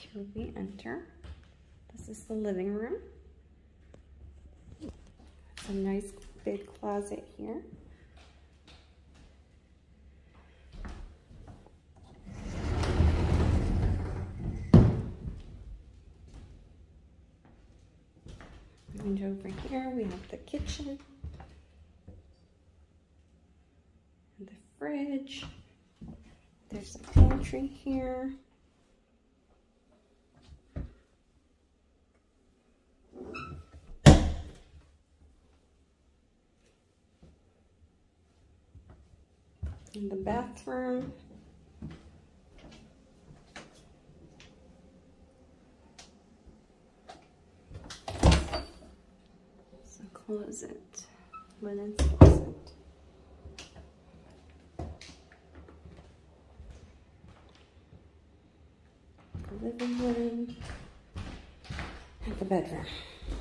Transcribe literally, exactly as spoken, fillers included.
Here we enter. This is the living room. It's a nice big closet here. And over here we have the kitchen and the fridge. There's a pantry here. In the bathroom. So closet, linen closet. The living room and the bedroom.